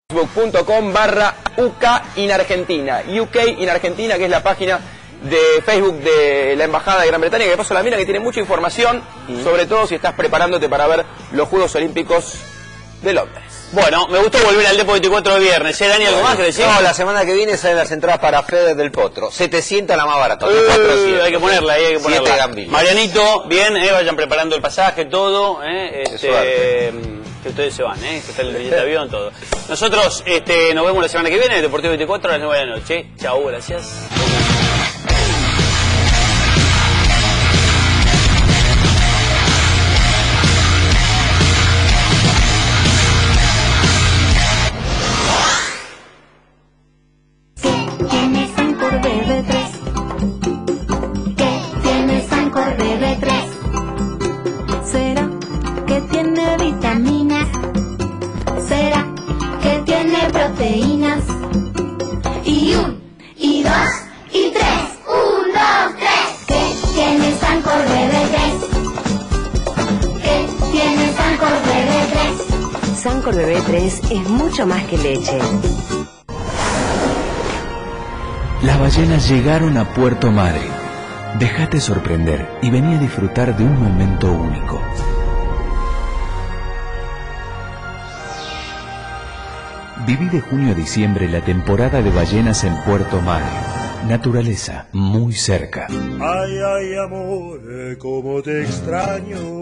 Facebook.com/UK in Argentina, UK in Argentina, que es la página de Facebook de la Embajada de Gran Bretaña, que de paso la mira, que tiene mucha información, sobre todo si estás preparándote para ver los Juegos Olímpicos de Londres. Bueno, me gustó volver al Depo 24 de viernes. ¿Dani, algo más que decir? No, la semana que viene salen las entradas para Fede del Potro. 700 la más barata. Hay que ponerla, hay que ponerla. 7 gambillas. Marianito, bien, vayan preparando el pasaje, todo. Que ustedes se van, que está el billete de avión, todo. Nosotros nos vemos la semana que viene, Deportivo 24 a las 9 de la noche. Chau, gracias. ¿Será que tiene vitaminas? ¿Será que tiene proteínas? Y 1, y 2, y 3. 1, 2, 3. ¿Qué tiene Sancor BB3? ¿Qué tiene Sancor BB3? Sancor BB3 es mucho más que leche. Las ballenas llegaron a Puerto Madryn. Déjate sorprender y vení a disfrutar de un momento único. Viví de junio a diciembre la temporada de ballenas en Puerto Madryn. Naturaleza muy cerca. Ay, ay, amor, cómo te extraño.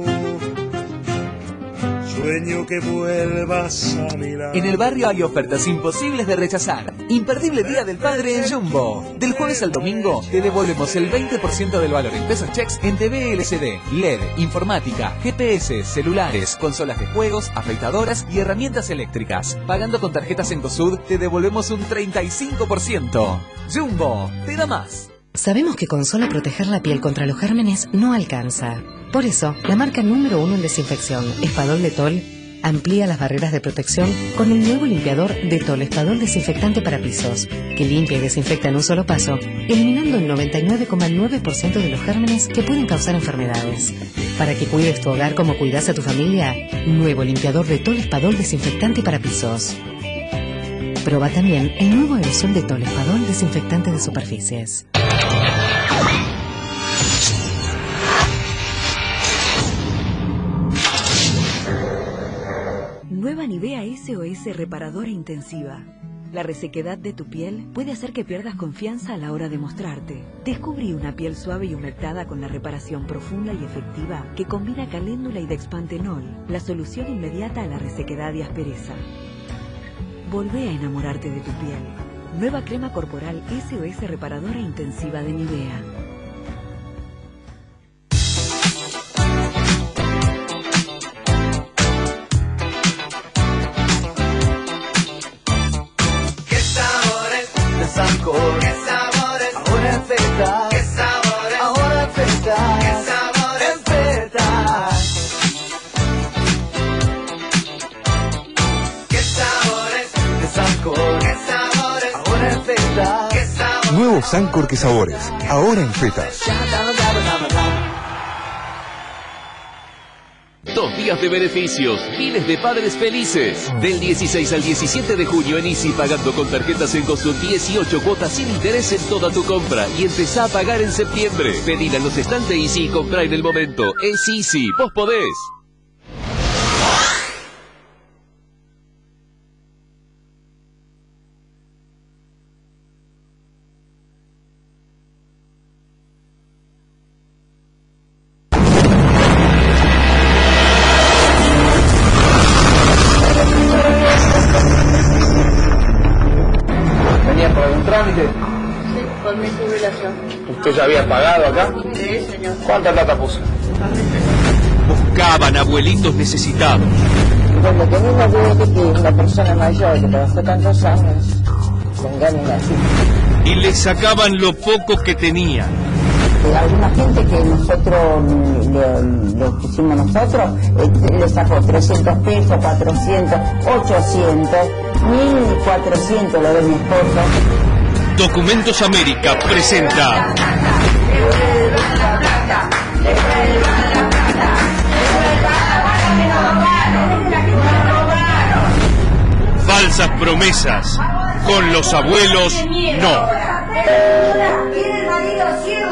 Sueño que vuelvas a mi lado. En el barrio hay ofertas imposibles de rechazar. Imperdible Día del Padre en Jumbo. Del jueves al domingo te devolvemos el 20% del valor en pesos checks en TV LCD, LED, informática, GPS, celulares, consolas de juegos, afeitadoras y herramientas eléctricas. Pagando con tarjetas Encosud te devolvemos un 35%. Jumbo, te da más. Sabemos que con solo proteger la piel contra los gérmenes no alcanza. Por eso, la marca número 1 en desinfección, Espadol Dettol, amplía las barreras de protección con el nuevo limpiador Dettol Espadol Desinfectante para Pisos, que limpia y desinfecta en un solo paso, eliminando el 99,9% de los gérmenes que pueden causar enfermedades. Para que cuides tu hogar como cuidas a tu familia, nuevo limpiador Dettol Espadol Desinfectante para Pisos. Proba también el nuevo aerosol Dettol Espadol Desinfectante de Superficies. Nueva Nivea SOS Reparadora Intensiva. La resequedad de tu piel puede hacer que pierdas confianza a la hora de mostrarte. Descubrí una piel suave y humectada con la reparación profunda y efectiva que combina caléndula y dexpantenol, la solución inmediata a la resequedad y aspereza. Volvé a enamorarte de tu piel. Nueva crema corporal SOS Reparadora Intensiva de Nivea. Sancor. ¿Qué sabores? Ahora en Feta. ¿Qué sabores? Ahora en Feta. ¿Qué sabores? En Feta. ¿Qué sabores? De Sancor. ¿Qué sabores? Ahora en Feta. ¿Qué sabores? Nuevo Sancor ¿Qué sabores? Ahora en fetas. 2 días de beneficios, miles de padres felices. Del 16 al 17 de junio en Easy, pagando con tarjetas Encosud 18 cuotas sin interés en toda tu compra y empezá a pagar en septiembre. Pedila en los stands de Easy y comprá en el momento. Es Easy, vos podés. Sí, por mi jubilación. ¿Usted ya había pagado acá? Sí, señor. ¿Cuánta plata puso? Buscaban abuelitos necesitados. Cuando tengo una duele que una persona mayor que trabajó tantos años, con ganas así. Y les sacaban lo poco que tenían. Alguna gente que nosotros lo pusimos nosotros, le sacó 300 pesos, 400, 800, 1400 lo de mi esposo. Documentos América presenta falsas promesas. Con los abuelos, no.